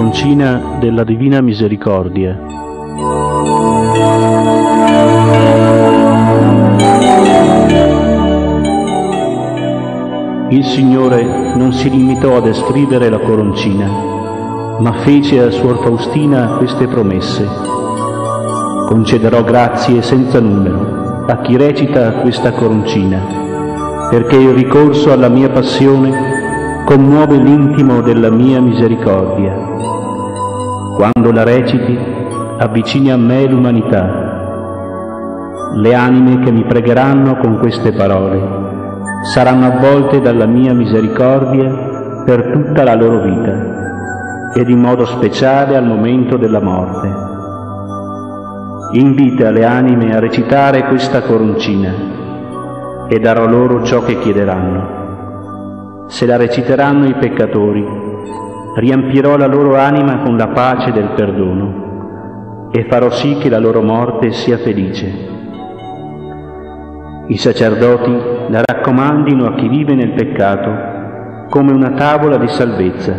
coroncina della Divina Misericordia. Il Signore non si limitò a descrivere la coroncina, ma fece a Suor Faustina queste promesse: concederò grazie senza numero a chi recita questa coroncina, perché il ricorso alla mia passione commuove l'intimo della mia misericordia. Quando la reciti, avvicini a me l'umanità. Le anime che mi pregheranno con queste parole saranno avvolte dalla mia misericordia per tutta la loro vita, ed in modo speciale al momento della morte. Invita le anime a recitare questa coroncina e darò loro ciò che chiederanno. Se la reciteranno i peccatori, riempirò la loro anima con la pace del perdono e farò sì che la loro morte sia felice. I sacerdoti la raccomandino a chi vive nel peccato come una tavola di salvezza.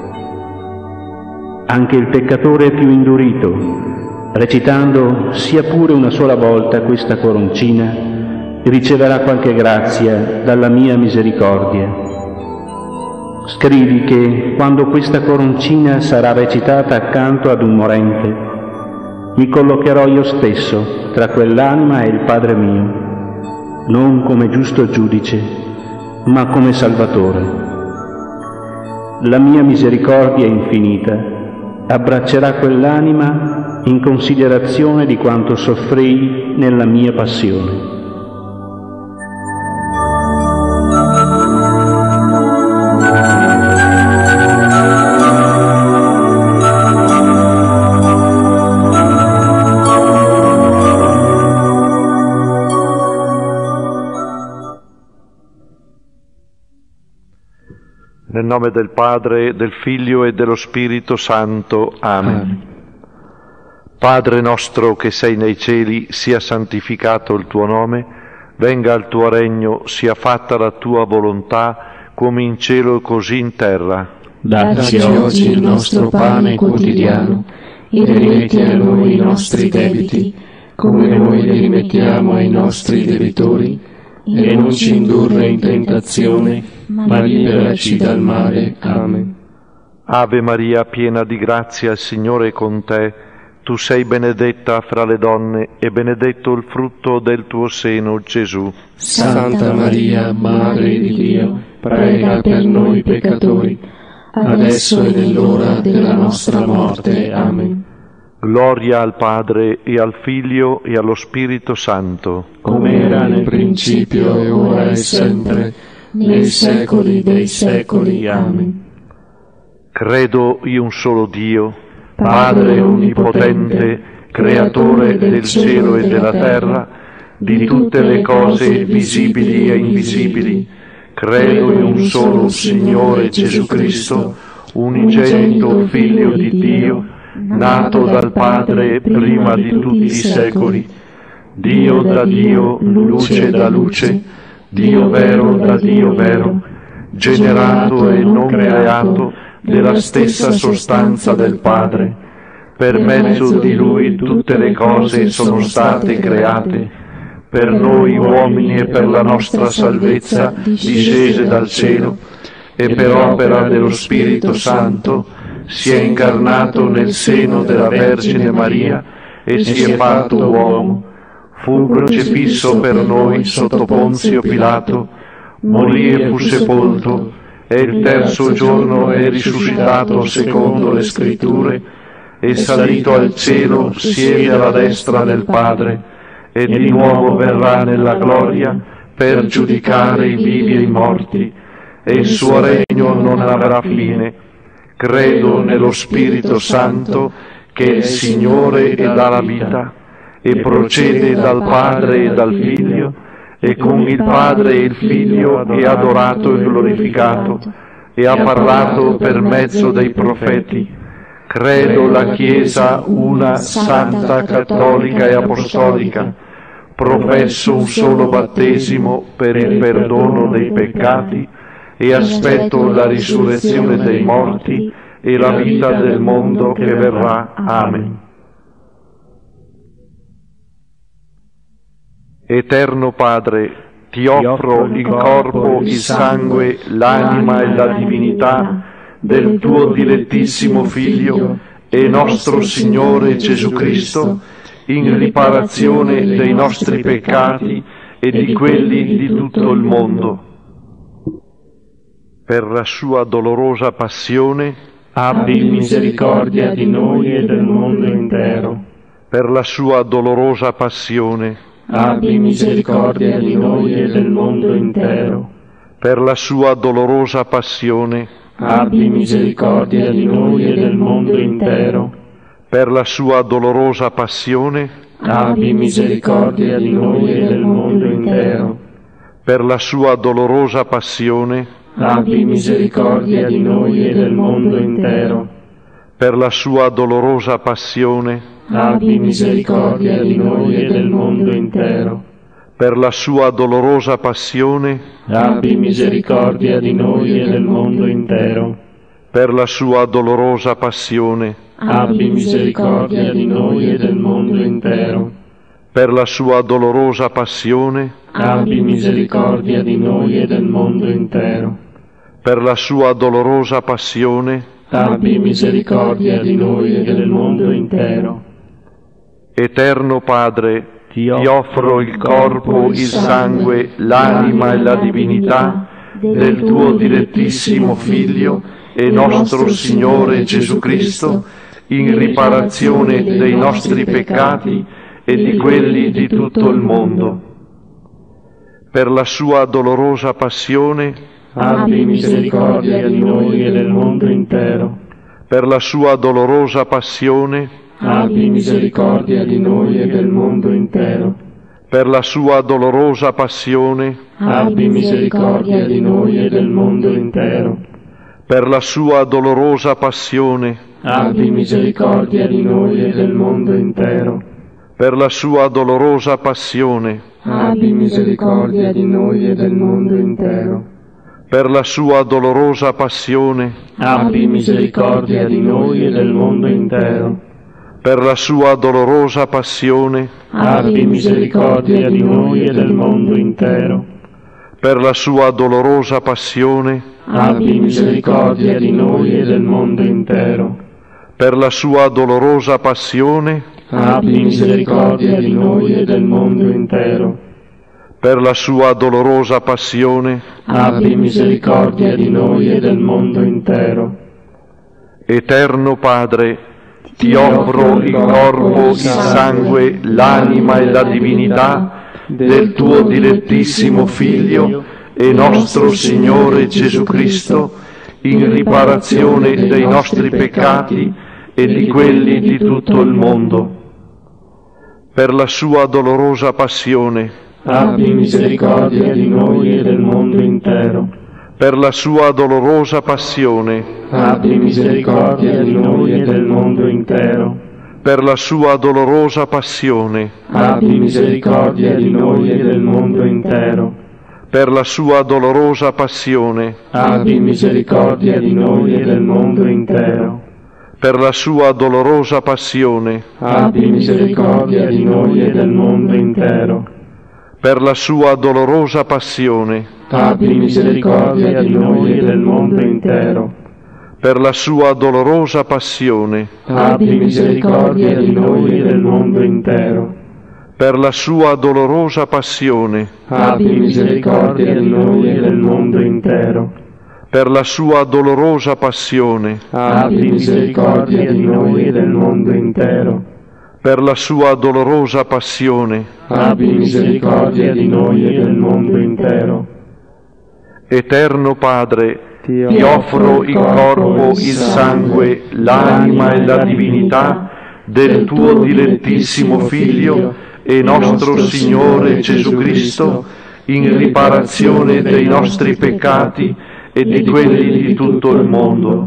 Anche il peccatore più indurito, recitando sia pure una sola volta questa coroncina, riceverà qualche grazia dalla mia misericordia. Scrivi che quando questa coroncina sarà recitata accanto ad un morente, mi collocherò io stesso tra quell'anima e il Padre mio, non come giusto giudice, ma come Salvatore. La mia misericordia infinita abbraccerà quell'anima in considerazione di quanto soffrii nella mia passione. Nel nome del Padre, del Figlio e dello Spirito Santo. Amen. Padre nostro che sei nei cieli, sia santificato il tuo nome, venga il tuo regno, sia fatta la tua volontà, come in cielo così in terra. Dacci oggi il nostro pane quotidiano, e rimetti a noi i nostri debiti, come noi li rimettiamo ai nostri debitori, e non ci indurre in tentazione, ma liberaci dal male. Amen. Ave Maria, piena di grazia, il Signore è con te. Tu sei benedetta fra le donne, e benedetto il frutto del tuo seno, Gesù. Santa Maria, Madre di Dio, prega per noi peccatori, adesso e nell'ora della nostra morte. Amen. Gloria al Padre, e al Figlio, e allo Spirito Santo. Come era nel principio, e ora e sempre, nei secoli dei secoli. Amen. Credo in un solo Dio, Padre onnipotente, Creatore del cielo e della terra, di tutte le cose visibili e invisibili. Credo in un solo Signore Gesù Cristo, unigenito Figlio di Dio, nato dal Padre prima di tutti i secoli, Dio da Dio, luce da luce, Dio vero da Dio vero, generato e non creato, della stessa sostanza del Padre. Per mezzo di Lui tutte le cose sono state create. Per noi uomini e per la nostra salvezza discese dal cielo, e per opera dello Spirito Santo si è incarnato nel seno della Vergine Maria e si è fatto uomo. Fu crocifisso per noi sotto Ponzio Pilato, morì e fu sepolto, e il terzo giorno è risuscitato secondo le Scritture, e salito al cielo siede alla destra del Padre, e di nuovo verrà nella gloria per giudicare i vivi e i morti, e il suo regno non avrà fine. Credo nello Spirito Santo, che è il Signore e dà la vita, e procede dal Padre e dal Figlio, e con il Padre e il Figlio è adorato e glorificato, e ha parlato per mezzo dei profeti. Credo la Chiesa una, santa, cattolica e apostolica. Professo un solo battesimo per il perdono dei peccati, e aspetto la risurrezione dei morti e la vita del mondo che verrà. Amen. Eterno Padre, ti offro il corpo, il sangue, l'anima e la divinità del tuo dilettissimo Figlio e nostro Signore Gesù Cristo, in riparazione dei nostri peccati e di quelli di tutto il mondo. Per la sua dolorosa passione, abbi misericordia di noi e del mondo intero. Per la sua dolorosa passione, abbi misericordia di noi e del mondo intero. Per la sua dolorosa passione, abbi misericordia di noi e del mondo intero. Per la sua dolorosa passione, abbi misericordia di noi e del mondo intero. Per la sua dolorosa passione, abbi misericordia di noi e del mondo intero. Per la sua dolorosa passione, abbi misericordia di noi e del mondo intero. Per la sua dolorosa passione, abbi misericordia di noi e del mondo intero. Per la sua dolorosa passione, abbi misericordia di noi e del mondo intero. Per la sua dolorosa passione, abbi misericordia di noi e del mondo intero. Per la sua dolorosa passione, abbi misericordia di noi e del mondo intero. Eterno Padre, ti offro il corpo, il sangue, l'anima e la divinità del tuo dilettissimo Figlio e nostro Signore Gesù Cristo, in riparazione dei nostri peccati e di quelli di tutto il mondo. Per la sua dolorosa passione, abbi misericordia di noi e del mondo intero. Per la sua dolorosa passione, abbi misericordia di noi e del mondo intero. Per la sua dolorosa passione, abbi misericordia di noi e del mondo intero. Per la sua dolorosa passione, abbi misericordia di noi e del mondo intero. Per la sua dolorosa passione, abbi misericordia di noi e del mondo intero. Per la sua dolorosa passione, abbi misericordia di noi e del mondo intero. Per la sua dolorosa passione, abbi misericordia di noi e del mondo intero. Per la sua dolorosa passione, abbi misericordia di noi e del mondo intero. Per la sua dolorosa passione, abbi misericordia di noi e del mondo intero. Per la sua dolorosa passione, abbi misericordia di noi e del mondo intero. Eterno Padre, ti offro il corpo, il sangue, l'anima e la divinità del tuo dilettissimo Figlio e nostro Signore Gesù Cristo, in riparazione dei nostri peccati e di quelli di tutto il mondo. Per la sua dolorosa passione, abbi misericordia di noi e del mondo intero. Per la sua dolorosa passione, abbi misericordia di noi e del mondo intero. Per la sua dolorosa passione, abbi misericordia di noi e del mondo intero. Per la sua dolorosa passione, abbi misericordia di noi e del mondo intero. Per la sua dolorosa passione, abbi misericordia di noi e del mondo intero. Per la sua dolorosa passione, abbi misericordia di noi e del mondo intero. Per la sua dolorosa passione, abbi misericordia di noi e del mondo intero. Per la sua dolorosa passione, abbi misericordia di noi e del mondo intero. Per la sua dolorosa passione, abbi misericordia di noi e del mondo intero. Per la sua dolorosa passione, abbi misericordia di noi e del mondo intero. Eterno Padre, ti offro il corpo, il sangue, l'anima e la divinità del tuo dilettissimo Figlio e nostro Signore Gesù Cristo, in riparazione dei nostri peccati e di quelli di tutto il mondo.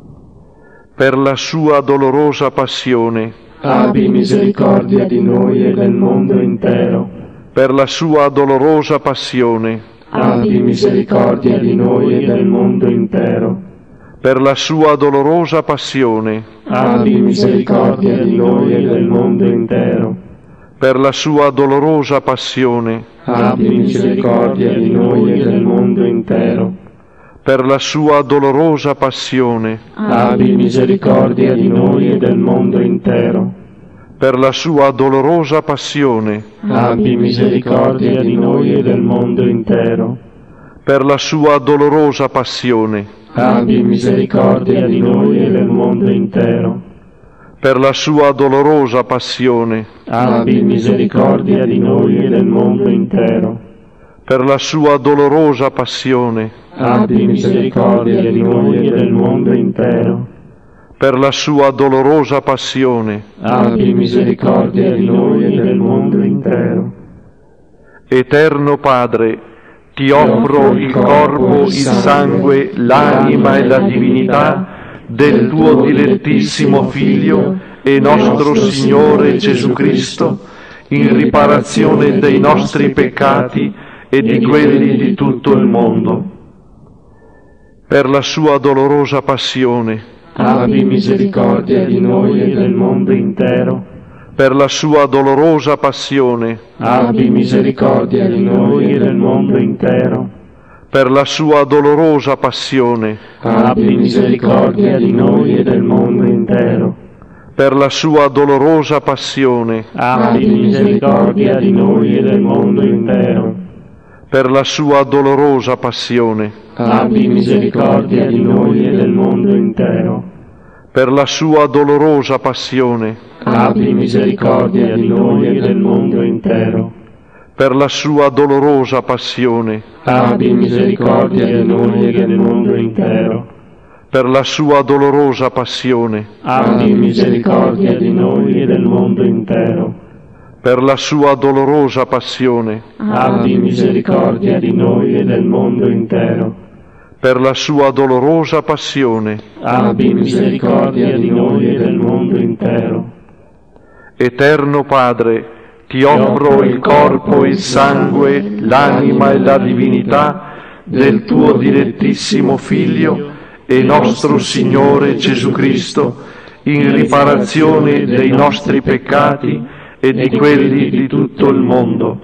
Per la sua dolorosa passione, abbi misericordia di noi e del mondo intero. Per la sua dolorosa passione, abbi misericordia di noi e del mondo intero. per la sua dolorosa passione, abbi misericordia di noi e del mondo intero. per la sua dolorosa passione, Abbi misericordia di noi e del mondo intero. per la sua dolorosa passione, Abbi misericordia di noi e del mondo intero. per la sua dolorosa passione, Abbi misericordia di noi e del mondo intero. per la sua dolorosa passione, Abbi misericordia di noi e del mondo intero. per la sua dolorosa passione, Abbi misericordia di noi e del mondo intero. per la sua dolorosa passione, Abbi misericordia di noi e del mondo intero. per la sua dolorosa passione. Abbi misericordia di noi e del mondo intero. Eterno Padre, ti offro il corpo, il sangue, l'anima e la divinità del tuo dilettissimo Figlio e nostro Signore Gesù Cristo, in riparazione dei nostri peccati e di quelli di tutto il mondo. Per la sua dolorosa passione, Abbi misericordia di noi e del mondo intero. per la sua dolorosa passione, Abbi misericordia di noi e del mondo intero. per la sua dolorosa passione, Abbi misericordia di noi e del mondo intero. per la sua dolorosa passione, Abbi misericordia di noi e del mondo intero. per la sua dolorosa passione, Abbi misericordia di noi e del mondo intero. per la sua dolorosa passione, Abbi misericordia di noi e del mondo intero. per la sua dolorosa passione, Abbi misericordia di noi e del mondo intero. per la sua dolorosa passione, Abbi misericordia di noi e del mondo intero. per la sua dolorosa passione, Abbi misericordia di noi e del mondo intero. per la sua dolorosa passione. Abbi misericordia di noi e del mondo intero. Eterno Padre, ti offro il corpo, il sangue, l'anima e la divinità del tuo dilettissimo Figlio e nostro Signore Gesù Cristo, in riparazione dei nostri peccati e di quelli di tutto il mondo.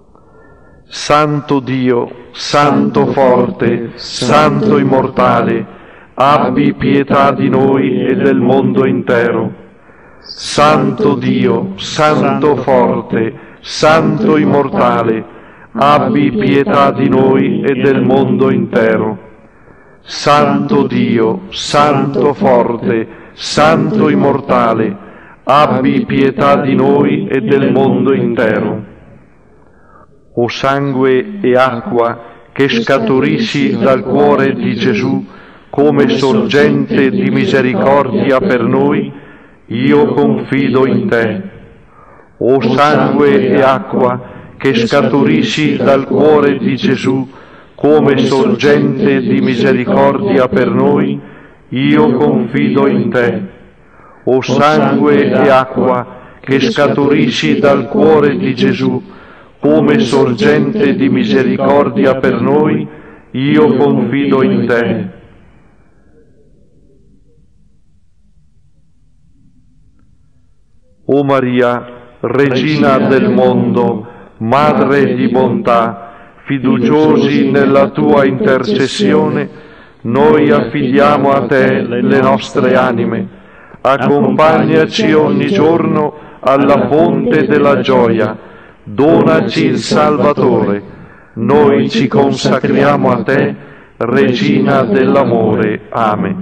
Santo Dio, Santo forte, Santo immortale, abbi pietà di noi e del mondo intero. Santo Dio, Santo forte, Santo immortale, abbi pietà di noi e del mondo intero. Santo Dio, Santo forte, Santo immortale, abbi pietà di noi e del mondo intero. O sangue e acqua che scaturisci dal cuore di Gesù come sorgente di misericordia per noi, io confido in te. O sangue e acqua che scaturisci dal cuore di Gesù come sorgente di misericordia per noi, io confido in te. O sangue e acqua che scaturisci dal cuore di Gesù come sorgente di misericordia per noi, io confido in te. O Maria, Regina del mondo, Madre di bontà, fiduciosi nella tua intercessione, noi affidiamo a te le nostre anime. Accompagnaci ogni giorno alla fonte della gioia. Donaci il Salvatore, noi ci consacriamo a te, Regina dell'amore. Amen.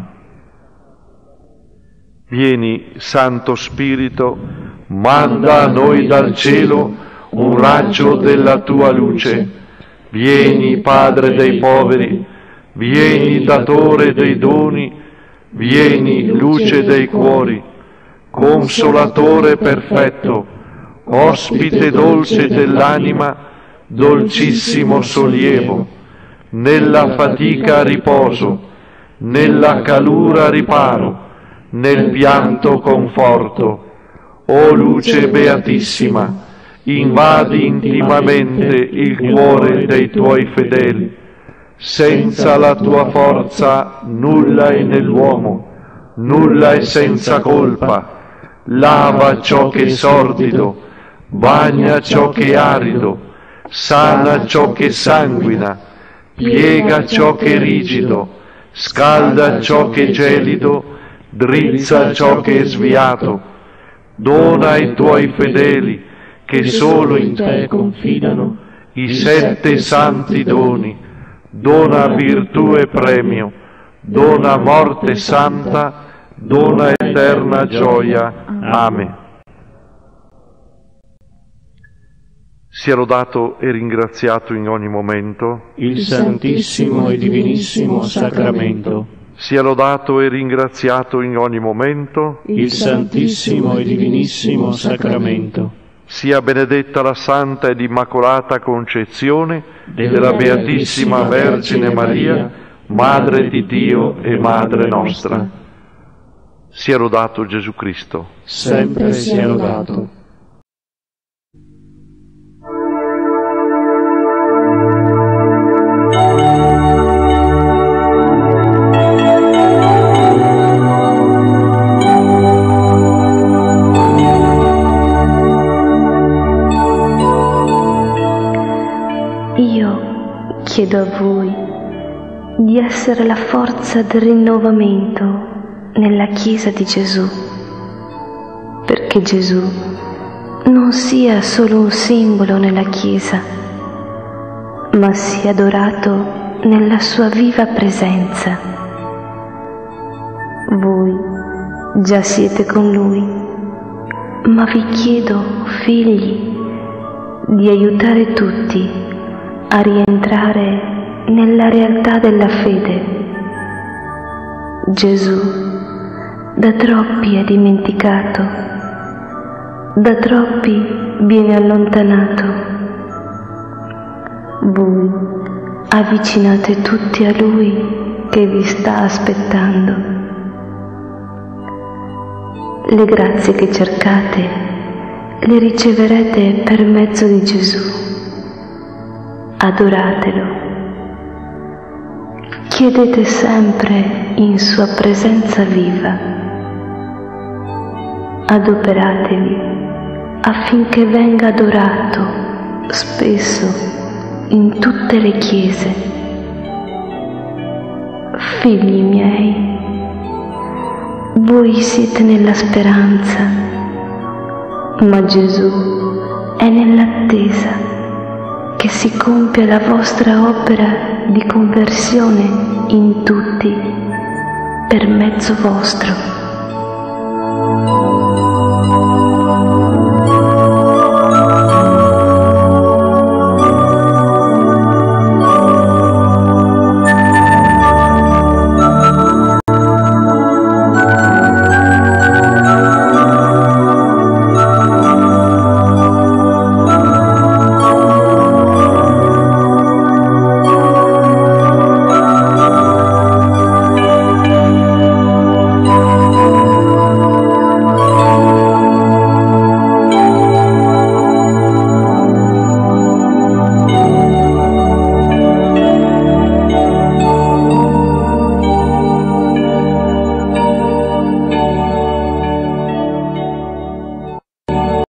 Vieni, Santo Spirito, manda a noi dal cielo un raggio della tua luce. Vieni, Padre dei poveri, vieni, Datore dei doni, vieni, luce dei cuori, Consolatore perfetto, ospite dolce dell'anima, dolcissimo sollievo, nella fatica riposo, nella calura riparo, nel pianto conforto. O luce beatissima, invadi intimamente il cuore dei tuoi fedeli, Senza la tua forza nulla è nell'uomo, nulla è senza colpa. Lava ciò che è sordido, bagna ciò che è arido, sana ciò che sanguina, piega ciò che è rigido, scalda ciò che è gelido, drizza ciò che è sviato. Dona ai tuoi fedeli, che solo in te confidano, i 7 santi doni. Dona virtù e premio, dona morte santa, dona eterna gioia. Amen. Sia lodato e ringraziato in ogni momento il Santissimo e Divinissimo Sacramento. Sia lodato e ringraziato in ogni momento il Santissimo e Divinissimo Sacramento. Sia benedetta la Santa ed Immacolata Concezione della Beatissima Vergine Maria, Madre di Dio e Madre nostra. Sia lodato Gesù Cristo. Sempre sia lodato. Io chiedo a voi di essere la forza del rinnovamento nella Chiesa di Gesù, perché Gesù non sia solo un simbolo nella Chiesa, ma sia adorato nella sua viva presenza. Voi già siete con Lui, ma vi chiedo, figli, di aiutare tutti a rientrare nella realtà della fede. Gesù da troppi è dimenticato, da troppi viene allontanato. Voi avvicinate tutti a Lui che vi sta aspettando. Le grazie che cercate le riceverete per mezzo di Gesù. Adoratelo. Chiedete sempre in sua presenza viva. Adoperatevi affinché venga adorato spesso in tutte le chiese. Figli miei, voi siete nella speranza, ma Gesù è nell'attesa che si compia la vostra opera di conversione in tutti per mezzo vostro.